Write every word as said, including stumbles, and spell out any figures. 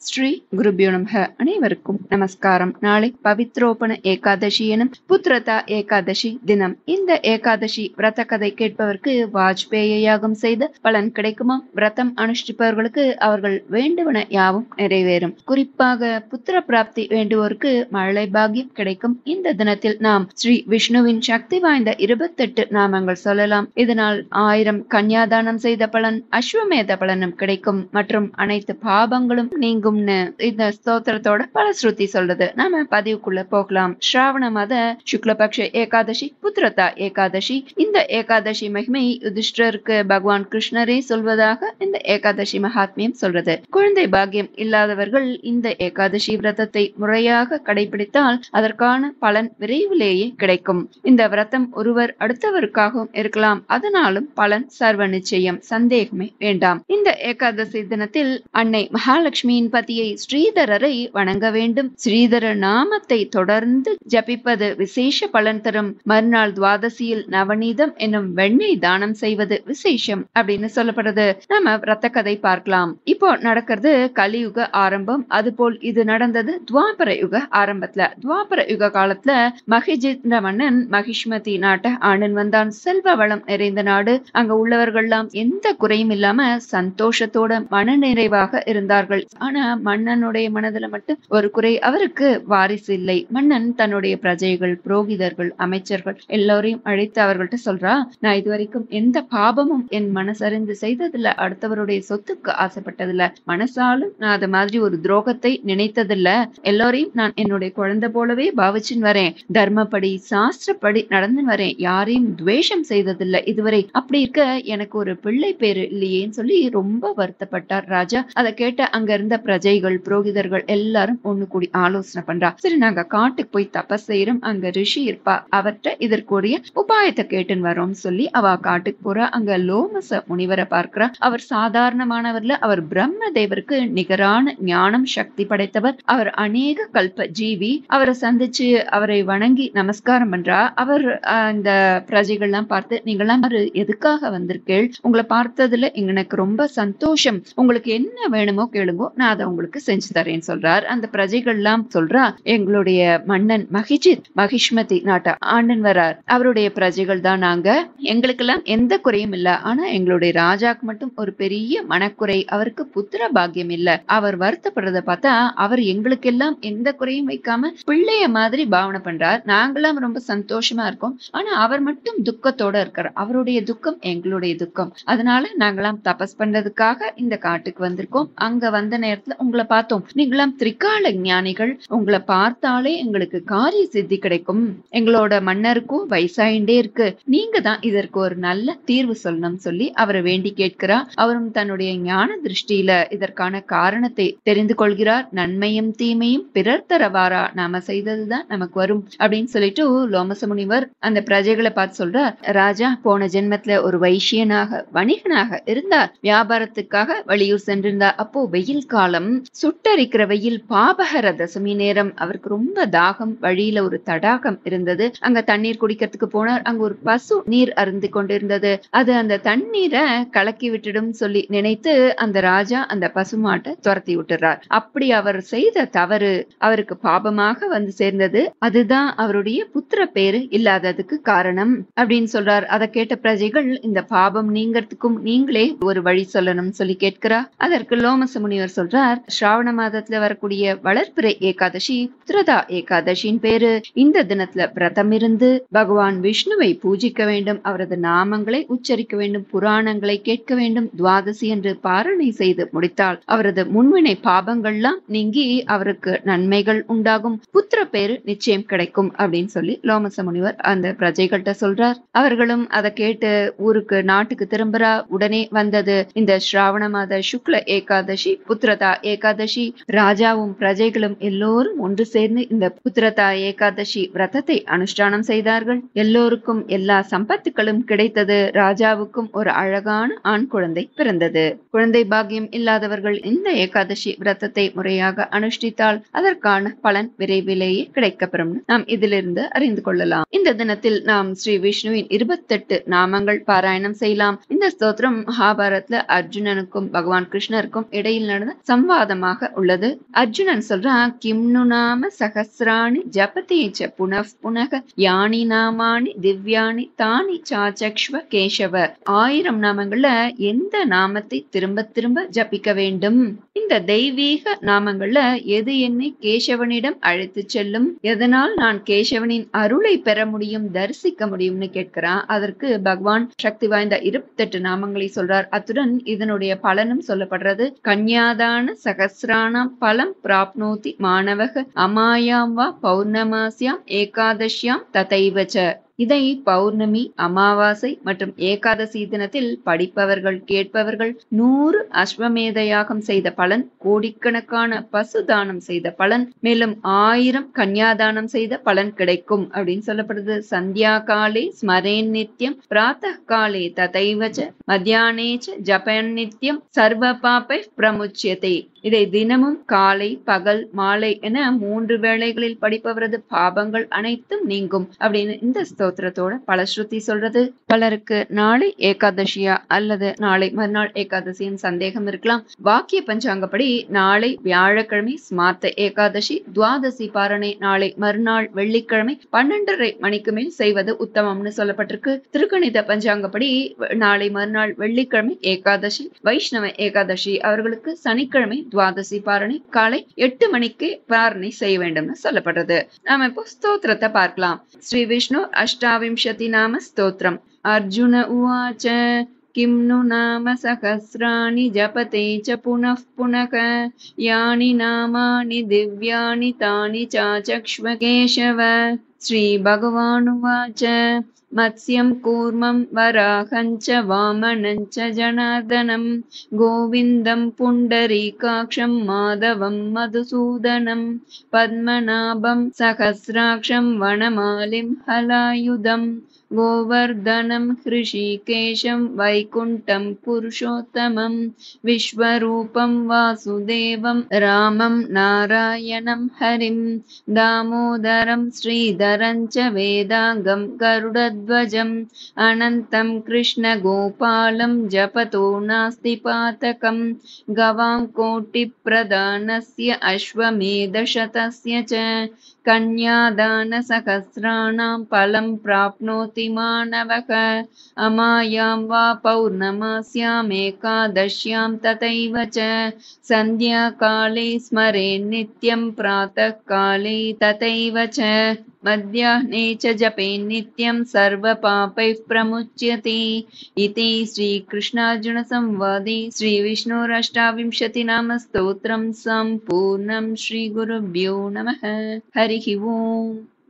ஸ்ரீ குருபியோ நமஹ. அனைவருக்கும் நமஸ்காரம். நாளை பவித்ரோபண ஏகாதசி எனும் புத்திரதா ஏகாதசி தினம். இந்த ஏகாதசி விரத கதை கேட்பவருக்கு வாஜ்பேய யாகம் செய்த பலன் கிடைக்குமா? விரதம் அனுஷ்டிப்பவர்களுக்கு அவர்கள் வேண்டுவன யாவும் நிறைவேறும். குறிப்பாக புத்திர பிராப்தி வேண்டுவோருக்கு மழை பாகியம் கிடைக்கும். இந்த தினத்தில் நாம் ஸ்ரீ விஷ்ணுவின் சக்தி வாய்ந்த இருபத்தெட்டு நாமங்கள் சொல்லலாம். இதனால் ஆயிரம் கன்யாதானம் செய்த பலன், அஸ்வமேத பலனும் கிடைக்கும் மற்றும் அனைத்து பாபங்களும் நீங்கும். இந்த ஸ்தோத்திரத்தோட பல ஸ்ருதி சொல்றது. நாம பதிவுக்குள்ள போகலாம். ஸ்ராவண மாத சுக்லபக்ஷ ஏகாதசி புத்திரதா ஏகாதசி. இந்த ஏகாதசி மகிமை யுதிஷ்டருக்கு பகவான் கிருஷ்ணரே சொல்வதாக இந்த ஏகாதசி மகாத்மியம் சொல்றது. குழந்தை பாக்கியம் இல்லாதவர்கள் இந்த ஏகாதசி விரதத்தை முறையாக கடைபிடித்தால் அதற்கான பலன் விரைவிலேயே கிடைக்கும். இந்த விரதம் ஒருவர் அடுத்தவருக்காகவும் இருக்கலாம். அதனாலும் பலன் சர்வ நிச்சயம், சந்தேகமே வேண்டாம். இந்த ஏகாதசி தினத்தில் அன்னை மகாலட்சுமியின் பதியை ஸ்ரீதரரை வணங்க வேண்டும். ஸ்ரீதர நாமத்தை தொடர்ந்து ஜபிப்பது விசேஷ பலன் தரும். மறுநாள் துவாதசியில் நவநீதம் என்னும் வெண்ணெய் தானம் செய்வது விசேஷம் அப்படின்னு சொல்லப்படுது. நாம விரத கதை பார்க்கலாம். இப்போ நடக்கிறது கலியுக ஆரம்பம். அதுபோல் இது நடந்தது துவாபர யுக ஆரம்பத்துல. துவாபர யுக காலத்துல மகிஜித்ர மன்னன் மகிஷ்மதி நாட்டை ஆண்டு வந்தான். செல்வ வளம் நிறைந்த நாடு. அங்க உள்ளவர்கள்லாம் எந்த குறையும் இல்லாம சந்தோஷத்தோட மன நிறைவாக இருந்தார்கள். ஆனா மன்னனுடைய மனதுல மட்டும் ஒரு குறை. அவருக்கு வாரிசு இல்லை. மன்னன் தன்னுடைய பிரஜைகள், புரோகிதர்கள், அமைச்சர்கள் எல்லோரையும் அழைத்து அவர்கள்ட்ட சொல்றா, நான் இதுவரைக்கும் எந்த பாபமும் என் மனசறிந்து செய்ததில்ல. அடுத்தவருடைய சொத்துக்கு ஆசைப்பட்டதில்ல. மனசாலும் நான் அது மாதிரி ஒரு துரோகத்தை நினைத்ததில்ல. எல்லோரையும் நான் என்னுடைய குழந்தை போலவே பாவிச்சுன்னு வரேன். தர்மப்படி சாஸ்திரப்படி நடந்து வரேன். யாரையும் துவேஷம் செய்ததில்லை இதுவரை. அப்படி இருக்க எனக்கு ஒரு பிள்ளை பேரு இல்லையேன்னு சொல்லி ரொம்ப வருத்தப்பட்டார் ராஜா. அதை கேட்ட அங்க இருந்த பிரஜைகள், புரோகிதர்கள் எல்லாரும் ஒண்ணு கூடி ஆலோசனை பண்றா. சரி, நாங்க காட்டுக்கு போய் தபஸ் செய்யறோம். அங்க ரிஷி இருப்பா, அவர்கிட்ட இதற்குரிய உபாயத்தை கேட்டுன்னு வரோம் சொல்லி அவ காட்டுக்கு போறா. அங்க லோமச முனிவரை பார்க்கிறா. அவர் சாதாரணமானவர்ல. அவர் பிரம்ம தேவருக்கு நிகரான ஞானம் சக்தி படைத்தவர். அவர் அநேக கல்ப ஜீவி. அவரை சந்திச்சு அவரை வணங்கி நமஸ்காரம் பண்றா. அவர் இந்த பிரஜைகள்லாம் பார்த்து, நீங்களாம் எதுக்காக வந்திருக்கேள்? உங்களை பார்த்ததுல எனக்கு ரொம்ப சந்தோஷம். உங்களுக்கு என்ன வேணுமோ கேளுங்கோ, நான் அதை உங்களுக்கு செஞ்சு தரேன்னு சொல்றார். அந்த பிரஜைகள் எல்லாம் சொல்றா, எங்களுடைய மன்னன் மகிஜித் மகிஷ்மதி நாட்டை ஆண்டன் வரார். அவருடைய பிரஜைகள் தான் நாங்க. எங்களுக்கெல்லாம் எந்த குறையும் இல்ல. ஆனா எங்களுடைய ராஜாக்கு மட்டும் ஒரு பெரிய மனக்குறை. அவருக்கு புத்திர பாக்கியம் இல்ல. அவர் வருத்தப்படுறத பார்த்தா அவர் எங்களுக்கு எல்லாம் எந்த குறையும் வைக்காம பிள்ளைய மாதிரி பாவனை பண்றார். நாங்கெல்லாம் ரொம்ப சந்தோஷமா இருக்கோம். ஆனா அவர் மட்டும் துக்கத்தோட இருக்கார். அவருடைய துக்கம் எங்களுடைய துக்கம். அதனால நாங்கெல்லாம் தபஸ் பண்றதுக்காக இந்த காட்டுக்கு வந்திருக்கோம். அங்க வந்த நேரத்துல உங்களை பார்த்தோம். நீங்களாம் திரிகால ஞானிகள். உங்களை பார்த்தாலே எங்களுக்கு காரிய சித்தி கிடைக்கும். எங்களோட மன்னருக்கும் வயசாயிண்டே இருக்கு. நீங்க தான் இதற்கு ஒரு நல்ல தீர்வு சொல்லணும் சொல்லி அவரை வேண்டி கேட்கிறா. அவரும் தன்னுடைய ஞான திருஷ்டியில இதற்கான காரணத்தை தெரிந்து கொள்கிறார். நன்மையும் தீமையும் பிறர் தரவாரா, நாம செய்ததுதான் நமக்கு வரும் அப்படின்னு சொல்லிட்டு லோமச முனிவர் அந்த பிரஜைகளை பார்த்து சொல்றார், ராஜா போன ஜென்மத்துல ஒரு வைசியனாக வணிகனாக இருந்தார். வியாபாரத்துக்காக வெளியூர் சென்றிருந்தார். அப்போ வெயில் காலம், சுட்டரிக்கிற வெயில், பாபகர தசமி நேரம். அவருக்கு ரொம்ப தாகம். வழியில ஒரு தடாகம் இருந்தது. அங்க தண்ணீர் குடிக்கிறதுக்கு போனார். அங்க ஒரு பசு நீர் அருந்து கொண்டிருந்தது. அது அந்த தண்ணீரை கலக்கி விட்டுடும் சொல்லி நினைத்து அந்த ராஜா அந்த பசுமாட்டை துரத்தி விட்டுறார். அப்படி அவர் செய்த தவறு அவருக்கு பாபமாக வந்து சேர்ந்தது. அதுதான் அவருடைய புத்திர பேரு இல்லாததுக்கு காரணம் அப்படின்னு சொல்றார். அதை கேட்ட பிரஜைகள், இந்த பாபம் நீங்கிறதுக்கும் நீங்களே ஒரு வழி சொல்லணும் சொல்லி கேட்கிறா. அதற்கு லோமச முனிவர் சொல்றார், ஸ்ராவண மாதத்துல வரக்கூடிய வளர்ப்பிறை ஏகாதசி புத்திரதா ஏகாதசியின் பேரு. இந்த தினத்துல விரதம் இருந்து பகவான் விஷ்ணுவை பூஜிக்க வேண்டும். அவரது நாமங்களை உச்சரிக்க வேண்டும். புராணங்களை கேட்க வேண்டும். துவாதசி என்று பாரணை செய்து முடித்தால் அவரது முன்வினை பாபங்கள்லாம் நீங்கி அவருக்கு நன்மைகள் உண்டாகும். புத்திர பேரு நிச்சயம் கிடைக்கும் அப்படின்னு சொல்லி லோமச முனிவர் அந்த பிரஜைகள்கிட்ட சொல்றார். அவர்களும் அதை கேட்டு ஊருக்கு நாட்டுக்கு திரும்புறா. உடனே வந்தது இந்த ஸ்ராவண மாத சுக்ல ஏகாதசி புத்திரதா ஏகாதசி. ராஜாவும் பிரஜைகளும் எல்லோரும் ஒன்று சேர்ந்து இந்த புத்திரதா ஏகாதசி விரதத்தை அனுஷ்டானம் செய்தார்கள். எல்லோருக்கும் எல்லா சம்பத்துகளும் கிடைத்தது. ராஜாவுக்கும் ஒரு அழகான ஆண் குழந்தை பிறந்தது. குழந்தை பாக்கியம் இல்லாதவர்கள் இந்த ஏகாதசி விரதத்தை முறையாக அனுஷ்டித்தால் அதற்கான பலன் விரைவிலேயே கிடைக்கப்பெறும். நாம் இதிலிருந்து அறிந்து கொள்ளலாம். இந்த தினத்தில் நாம் ஸ்ரீ விஷ்ணுவின் இருபத்தெட்டு நாமங்கள் பாராயணம் செய்யலாம். இந்த ஸ்தோத்திரம் மகாபாரத்ல அர்ஜுனனுக்கும் பகவான் கிருஷ்ணருக்கும் இடையில் நடந்த சம்வாத சம்வாதமாக உள்ளது. அர்ஜுனன் சொல்றான், கிம்னு நாம சகசிராணி ஜபதேச்ச புனః புனக யானி நாமானி திவ்யானி தானி சாச்சக்ஷ்வ கேசவ. ஆயிரம் நாமங்கள்ல எந்த நாமத்தை திரும்ப திரும்ப ஜபிக்க வேண்டும்? இந்த தெய்வீக நாமங்கள்ல எது என்னை கேசவனிடம் அழைத்து செல்லும்? எதனால் நான் கேசவனின் அருளை பெற முடியும், தரிசிக்க முடியும்னு கேட்கிறான். அதற்கு பகவான் சக்தி வாய்ந்த இருபத்தி எட்டு நாமங்களை சொல்றார். அத்துடன் இதனுடைய பலனும் சொல்லப்படுறது. கன்யாதான சகசிராணாம் பலம் பிராப்னோதி மாணவக அமாயாம் வா பௌர்ணமாஸ்யாம் ஏகாதஷ்யாம் ததைவச்ச. இதை பௌர்ணமி, அமாவாசை மற்றும் ஏகாதசி தினத்தில் படிப்பவர்கள் கேட்பவர்கள் நூறு அஸ்வமேத யாகம் செய்த பலன், கோடிக்கணக்கான பசு தானம் செய்த பலன், மேலும் ஆயிரம் கன்யாதானம் செய்த பலன் கிடைக்கும் அப்படின்னு சொல்லப்படுது. சந்தியா காலே ஸ்மரேன் நித்யம் பிராத்தः காலே ததைவச்ச மத்தியானேச்ச ஜபயன் நித்யம் சர்வ பாபை பிரமுச்யதே. இதை தினமும் காலை, பகல், மாலை என மூன்று வேளைகளில் படிப்பவரது பாபங்கள் அனைத்தும் நீங்கும் அப்படின்னு இந்த ஸ்தோத்திரத்தோட பலஸ்ருதி சொல்றது. பலருக்கு நாளை ஏகாதசியா அல்லது நாளை மறுநாள் ஏகாதசியின் சந்தேகம் இருக்கலாம். வாக்கிய பஞ்சாங்கப்படி நாளை வியாழக்கிழமை ஸ்மார்த்த ஏகாதசி, துவாதசி பாரணை நாளை மறுநாள் வெள்ளிக்கிழமை பன்னெண்டரை மணிக்கு மேல் செய்வது உத்தமம்னு சொல்லப்பட்டிருக்கு. திருக்கணித பஞ்சாங்கப்படி நாளை மறுநாள் வெள்ளிக்கிழமை ஏகாதசி, வைஷ்ணவ ஏகாதசி அவர்களுக்கு சனிக்கிழமை துவாதசி பாரணை காலை எட்டு மணிக்கு பாரணை செய்ய வேண்டும்னு சொல்லப்படுறது. நாம இப்போ ஸ்தோத்திரத்தை பார்க்கலாம். ஸ்ரீ விஷ்ணு அஷ்டாவிம்சதி நாம ஸ்தோத்திரம். அர்ஜுன உவாச்ச கிம்னு நாம சகஸ்ராணி ஜபதே ச புனః புனக யானி நாமானி திவ்யானி தானி சாச்சக்ஷ்வ கேசவ. ஸ்ரீ பகவானுவாச்ச மத்ஸ்யம் கூர்மம் வராஹஞ்ச வாமனஞ்ச ஜனார்தனம் கோவிந்தம் புண்டரீகாக்ஷம் மாதவம் மதுசூதனம் பத்மநாபம் சகஸ்ராக்ஷம் வனமாலிம் ஹலாயுதம் கோவர்தனம் ஹ்ருஷிகேஷம் வைகுண்டம் புருஷோத்தமம் விஸ்வரூபம் வாசுதேவம் ராமம் நாராயணம் ஹரிம் தாமோதரம் ஸ்ரீதரஞ்ச வேதாங்கம் கருடத்வஜம் அனந்தம் கிருஷ்ண கோபாலம் ஜபதோ நாஸ்தி பாதகம் கவாம் கோட்டி பிரதானஸ்ய அஸ்வமேதசதஸ்ய ச கன்யாதான சகஸ்ராணாம் பலம் பிராப்னோதி மாணவக அமாயாம் வா பௌர்ணமாஸ்யாம் ஏகாதஷ்யாம் ததைவ ச சந்தியா காலே ஸ்மரேன் நித்யம் பிராத்தः காலே ததைவ ச மத்யாஹ்னே ச ஜபேன் நித்யம் சர்வ பாபைः பிரமுச்யதே. இதி ஸ்ரீ கிருஷ்ணார்ஜுன சம்வாதே ஸ்ரீ விஷ்ணோரஷ்டாவிம்சதி நாம ஸ்தோத்திரம் சம்பூர்ணம். ஸ்ரீ குருப்யோ நமः. ஹரிஹி ஓம்.